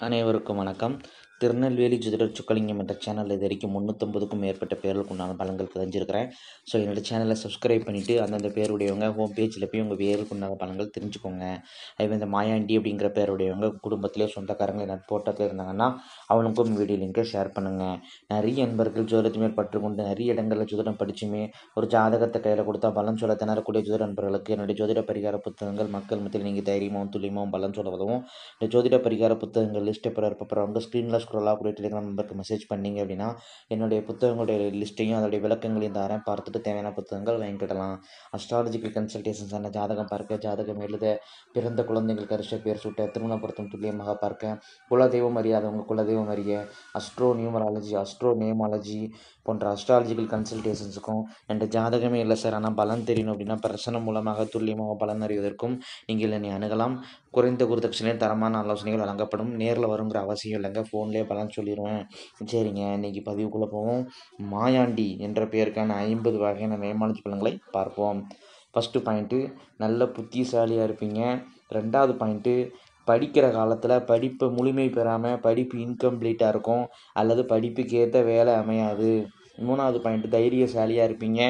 அனைவருக்கும் வணக்கம். திருநெல்வேலி ஜோதிடர் சொக்கலிங்கம் என்ற சேனலில் இது வரைக்கும் 350க்கும் மேற்பட்ட பேர்களுக்கு உண்டான பலன்கள் தெரிஞ்சிருக்கிறேன். ஸோ என்னோடய சேனலை சப்ஸ்கிரைப் பண்ணிவிட்டு அந்தந்த பேருடையவங்க ஹோம் பேஜில் போய் உங்கள் பேருக்கு உண்டான பலன்கள் தெரிஞ்சுக்கோங்க. அதே இந்த மாயாண்டி அப்படிங்கிற பேருடையவங்க குடும்பத்திலே சொந்தக்காரங்க நட்போட்டத்தில் இருந்தாங்கன்னா அவனுக்கும் வீடியோ லிங்கை ஷேர் பண்ணுங்கள். நிறைய நண்பர்கள் ஜோதிடத்து மேல் பற்றுக்கொண்டு நிறைய இடங்களில் ஜோதிடம் படிச்சுமே ஒரு ஜாதகத்தை கையில் கொடுத்தா பலன் சொல்ல திணறக்கூடிய ஜோதிட நண்பர்களுக்கு என்னுடைய ஜோதிட பரிகார புத்தகங்கள் மக்கள் மத்தியில் நீங்கள் தைரியமாகவும் துல்லியமாகவும் பலன் சொல்ல உதவும். இந்த ஜோதிட பரிகார புத்தகங்கள் லிஸ்ட்டை இருப்பவங்க ஸ்க்ரீனில் ஸ்க்ரோல் ஆகக்கூடிய டெலிகிராம் நம்பருக்கு மெசேஜ் பண்ணிங்க அப்படின்னா என்னுடைய புத்தகங்களுடைய லிஸ்ட்டையும் அதோடைய விளக்கங்களையும் தரேன். பார்த்துட்டு தேவையான புத்தகங்கள் வாங்கிக்கிடலாம். அஸ்ட்ராலஜிக்கல் கன்சல்டேஷன்ஸான ஜாதகம் பார்க்க, ஜாதகம் எழுத, பிறந்த குழந்தைங்களுக்கு அரிஷ்ட பேர் சூட்ட, திருமணப்படுத்தும் துல்லியமாக பார்க்க, குலதெய்வம் அறியாதவங்க குலதெய்வம் அறிய, அஸ்ட்ரோ நியூமராலஜி, அஸ்ட்ரோ நேமாலஜி போன்ற அஸ்ட்ராலஜிக்கல் கன்சல்டேஷன்ஸுக்கும் என்ற ஜாதகமே இல்லை சார் ஆனால் பலன் தெரியணும் அப்படின்னா பிரசனம் மூலமாக துல்லியமாக பலன் அறிவதற்கும் நீங்கள் என்னை அணுகலாம். குறைந்த குருதட்சணையில் தரமான ஆலோசனைகள் வழங்கப்படும். நேரில் வருங்கிற அவசியம் இல்லைங்க, ஃபோன்லேயே பலன் சொல்லிடுவேன். சரிங்க, இன்றைக்கி பதிவுக்குள்ளே போவோம். மாயாண்டி என்ற பெயருக்கான 50 வகையான நேமாலஜி பலன்களை பார்ப்போம். ஃபஸ்ட்டு பாயிண்ட்டு, நல்ல புத்திசாலியாக இருப்பீங்க. ரெண்டாவது பாயிண்ட்டு, படிக்கிற காலத்தில் படிப்பை முழுமை பெறாமல் படிப்பு இன்கம்ப்ளீட்டாக இருக்கும் அல்லது படிப்புக்கு ஏற்ற வேலை அமையாது. மூணாவது பாயிண்ட்டு, தைரியசாலியாக இருப்பீங்க.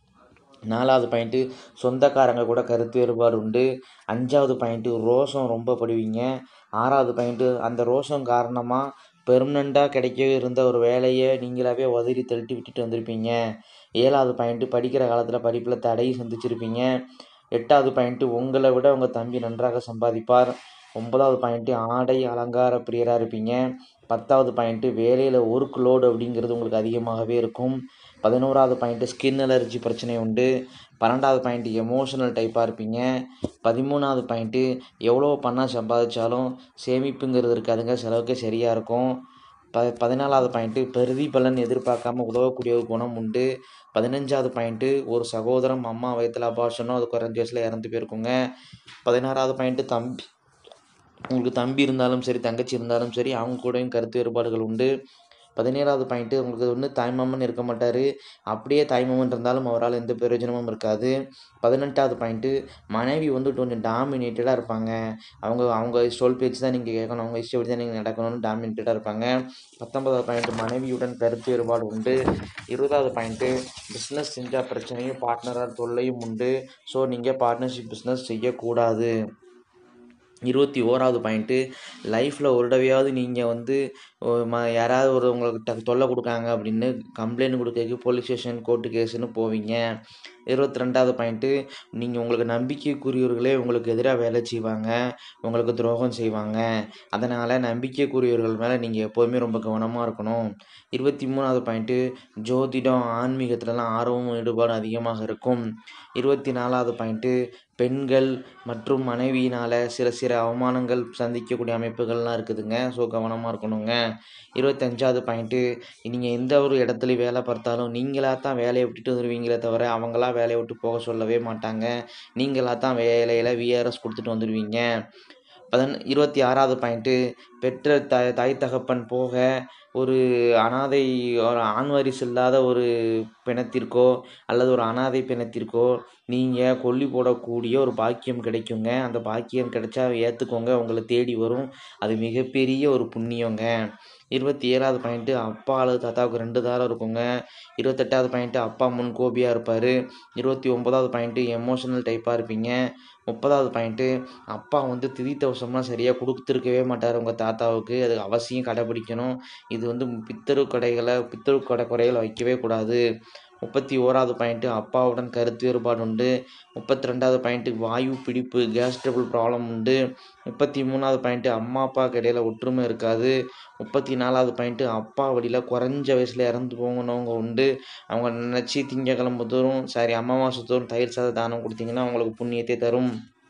நாலாவது பாயிண்ட்டு, சொந்தக்காரங்க கூட கருத்து வேறுபாடு உண்டு. அஞ்சாவது பாயிண்ட்டு, ரோஷம் ரொம்ப படுவீங்க. ஆறாவது பாயிண்ட்டு, அந்த ரோஷம் காரணமாக பெர்மனண்ட்டாக கிடைக்க இருந்த ஒரு வேலையை நீங்களாவே உதறி தள்ளிட்டு விட்டுட்டு வந்திருப்பீங்க. ஏழாவது பாயிண்ட்டு, படிக்கிற காலத்தில் படிப்பில் தடை சந்திச்சிருப்பீங்க. எட்டாவது பாயிண்ட்டு, உங்களை விட உங்கள் தம்பி நன்றாக சம்பாதிப்பார். ஒன்பதாவது பாயிண்ட்டு, ஆடை அலங்கார பிரியராக இருப்பீங்க. பத்தாவது பாயிண்ட்டு, வேலையில் ஒர்க் லோடு அப்படிங்கிறது உங்களுக்கு அதிகமாகவே இருக்கும். 11வது பாயிண்ட்டு, ஸ்கின் அலர்ஜி பிரச்சனை உண்டு. 12வது பாயிண்ட்டு, எமோஷனல் டைப்பாக இருப்பீங்க. 13வது பாயிண்ட்டு, எவ்வளோ பணம் சம்பாதிச்சாலும் சேமிப்புங்கிறது இருக்காதுங்க, செலவுக்கு சரியாக இருக்கும். 14வது பாயிண்ட்டு, பிரதிபலன் எதிர்பார்க்காம உதவக்கூடிய குணம் உண்டு. 15வது பாயிண்ட்டு, ஒரு சகோதரம் அம்மா வயிற்றில் அபார்ஷனோ அது குறைஞ்ச வயசில் இறந்து போயிருக்குங்க. 16வது பாயிண்ட்டு, உங்களுக்கு தம்பி இருந்தாலும் சரி தங்கச்சி இருந்தாலும் சரி அவங்க கூடயும் கருத்து வேறுபாடுகள் உண்டு. 17வது பாயிண்ட்டு, உங்களுக்கு ஒன்று தாய்மாமன் இருக்க மாட்டார், அப்படியே தாய்மாமன் இருந்தாலும் அவரால் எந்த பிரயோஜனமும் இருக்காது. 18வது பாயிண்ட்டு, மனைவி கொஞ்சம் டாமினேட்டடாக இருப்பாங்க. அவங்க சொல் பேச்சு தான் நீங்கள் கேட்கணும், அவங்க இஷ்டப்படி தான் நீங்கள் நடக்கணும்னு டாமினேட்டடாக இருப்பாங்க. 19வது பாயிண்ட்டு, மனைவியுடன் கருத்து வேறுபாடு உண்டு. 20வது பாயிண்ட்டு, பிஸ்னஸ் செஞ்சால் பிரச்சனையும் பார்ட்னராக தொல்லையும் உண்டு. ஸோ நீங்கள் பார்ட்னர்ஷிப் பிஸ்னஸ் செய்யக்கூடாது. 21வது பாயிண்ட்டு, லைஃப்பில் ஒரு தடவையாவது நீங்கள் யாராவது உங்களுக்கு தொல்லை கொடுக்காங்க அப்படின்னு கம்ப்ளைண்ட் கொடுக்க போலீஸ் ஸ்டேஷன் கோர்ட்டு கேஸுன்னு போவீங்க. 22வது பாயிண்ட்டு, நீங்கள் உங்களுக்கு நம்பிக்கைக்குரியவர்களே உங்களுக்கு எதிராக வேலை செய்வாங்க, உங்களுக்கு துரோகம் செய்வாங்க. அதனால் நம்பிக்கைக்குரியவர்கள் மேலே நீங்கள் எப்போதுமே ரொம்ப கவனமாக இருக்கணும். 23வது பாயிண்ட்டு, ஜோதிடம் ஆன்மீகத்துலலாம் ஆர்வமும் ஈடுபாடும் அதிகமாக இருக்கும். 24வது பாயிண்ட்டு, பெண்கள் மற்றும் மனைவியினால் சில அவமானங்கள் சந்திக்கக்கூடிய அமைப்புகள்லாம் இருக்குதுங்க. ஸோ கவனமாக இருக்கணுங்க. 25வது பாயிண்ட்டு, நீங்கள் எந்த ஒரு இடத்துலையும் வேலை பார்த்தாலும் நீங்களாக தான் வேலையை விட்டுட்டு வந்துடுவீங்களே தவிர அவங்களா வேலையை விட்டு போக சொல்லவே மாட்டாங்க. நீங்களாக தான் வேலையில் விஆர்எஸ் கொடுத்துட்டு வந்துடுவீங்க. 26வது பாயிண்ட்டு, பெற்ற தாய் தகப்பன் போக ஒரு ஆண் வாரிசு இல்லாத ஒரு பிணத்திற்கோ அல்லது ஒரு அனாதை பிணத்திற்கோ நீங்கள் கொல்லி போடக்கூடிய ஒரு பாக்கியம் கிடைக்குங்க. அந்த பாக்கியம் கிடைச்சா ஏற்றுக்கோங்க, உங்களை தேடி வரும். அது மிகப்பெரிய ஒரு புண்ணியங்க. 27வது பாயிண்ட்டு, அப்பா அல்லது தாத்தாவுக்கு 2 தாரம் இருக்குங்க. 28வது பாயிண்ட்டு, அப்பா முன்கோபியாக இருப்பார். 29வது பாயிண்ட்டு, எமோஷனல் டைப்பாக இருப்பீங்க. 30வது பாயிண்ட்டு, அப்பா திதி தவசம்லாம் சரியாக கொடுத்துருக்கவே மாட்டார் உங்கள் தாத்தாவுக்கு, அது அவசியம் கடைப்பிடிக்கணும். இது பித்தரு குறைகளை வைக்கவே கூடாது. 31வது பாயிண்ட்டு, அப்பாவுடன் கருத்து வேறுபாடு உண்டு. 32வது பாயிண்ட்டு, வாயு பிடிப்பு கேஸ் ட்ரபிள் ப்ராப்ளம் உண்டு. 33வது பாயிண்ட்டு, அம்மா அப்பாவுக்கு இடையில ஒற்றுமை இருக்காது. 34வது பாயிண்ட்டு, அப்பா வழியில் குறைஞ்ச வயசில் இறந்து போகணவங்க உண்டு. அவங்க நினச்சி திங்கக்கிழமை தோறும் அமாவாசை தோறும் தயிர் சாத தானம் கொடுத்தீங்கன்னா அவங்களுக்கு புண்ணியத்தை தரும்.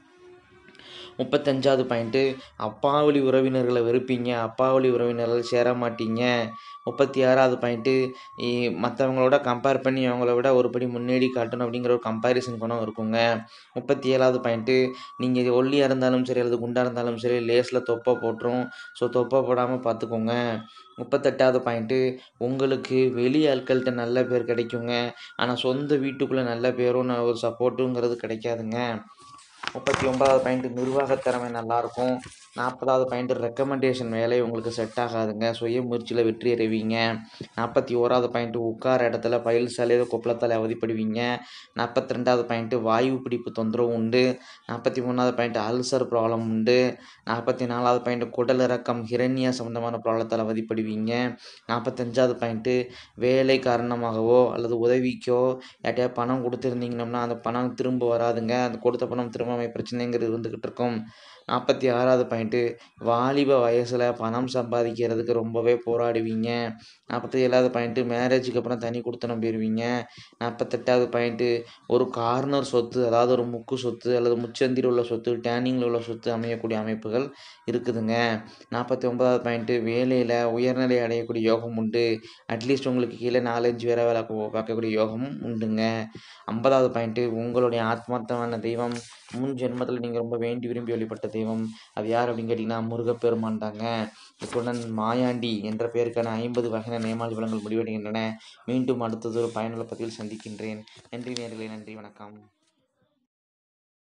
35வது பாயிண்ட்டு, அப்பாவளி உறவினர்களை வெறுப்பீங்க, அப்பாவளி உறவினர்கள் சேர மாட்டீங்க. 36வது பாயிண்ட்டு, மற்றவங்களோட கம்பேர் பண்ணி அவங்கள விட ஒரு படி முன்னேறி காட்டணும் அப்படிங்கிற ஒரு கம்பேரிசன் குணம் இருக்குங்க. 37வது பாயிண்ட்டு, நீங்கள் ஒல்லியாக இருந்தாலும் சரி அல்லது குண்டாக இருந்தாலும் சரி லேஸில் தொப்பை போட்டுரும். ஸோ தொப்பை போடாமல் பார்த்துக்கோங்க. 38வது பாயிண்ட்டு, உங்களுக்கு வெளி ஆட்கள்கிட்ட நல்ல பேர் கிடைக்குங்க, ஆனால் சொந்த வீட்டுக்குள்ளே நல்ல பேரும் ஒரு சப்போர்ட்டுங்கிறது கிடைக்காதுங்க. 39வது பாயிண்ட்டு, நிர்வாகத்திறமை நல்லாயிருக்கும். 40வது பாயிண்ட் ரெக்கமெண்டேஷன் வேலை உங்களுக்கு செட் ஆகாதுங்க. சுய முயற்சியில் வெற்றி அடைவீங்க. 41வது பாயிண்ட் உட்கார இடத்துல பயில் சாலையில் கொப்பளத்தால் அவதிப்படுவீங்க. 42வது பாயிண்ட் வாயு பிடிப்பு தொந்தரவு உண்டு. 43வது பாயிண்ட் அல்சர் ப்ராப்ளம் உண்டு. 44வது பாயிண்ட் குடல் இறக்கம் ஹிரண்யா சம்பந்தமான ப்ராப்ளத்தால் அவதிப்படுவீங்க. 45வது பாயிண்ட்டு வேலை காரணமாகவோ அல்லது உதவிக்கோ யார்ட்டையா பணம் கொடுத்துருந்தீங்கன்னா அந்த பணம் திரும்ப வராதுங்க. அந்த கொடுத்த பணம் திரும்ப பிரச்சனைங்கிறது இருந்துக்கிட்டு இருக்கும். 46வது பாயிண்ட்டு வாலிப வயசில் பணம் சம்பாதிக்கிறதுக்கு ரொம்பவே போராடுவீங்க. 47வது பாயிண்ட்டு மேரேஜுக்கு அப்புறம் தனி கொடுத்தனம் போயிடுவீங்க. 48வது பாயிண்ட்டு ஒரு கார்னர் சொத்து, அதாவது ஒரு முக்கு சொத்து அல்லது முச்சந்தில் உள்ள சொத்து, டேனிங்கில் உள்ள சொத்து அமையக்கூடிய அமைப்புகள் இருக்குதுங்க. 49வது பாயிண்ட்டு வேலையில் உயர்நிலை அடையக்கூடிய யோகம் உண்டு. அட்லீஸ்ட் உங்களுக்கு கீழே 4-5 பேரை வேலை பார்க்கக்கூடிய யோகமும் உண்டுங்க. 50வது பாயிண்ட்டு உங்களுடைய ஆத்மார்த்தமான தெய்வம் முன் ஜென்மத்தில் நீங்கள் ரொம்ப வேண்டி விரும்பி வழிபட்ட தெய்வம். அது யார் அப்படின்னு கேட்டிங்கன்னா முருகப்பெருமான் தாங்க. இத்துடன் மாயாண்டி என்ற பெயருக்கான 50 வகையான நேமாளி பலன்கள் முடிவடைகின்றன. மீண்டும் அடுத்தது ஒரு பயனுள்ள பதிவில் சந்திக்கின்றேன். நன்றி நேயர்களே, நன்றி, வணக்கம்.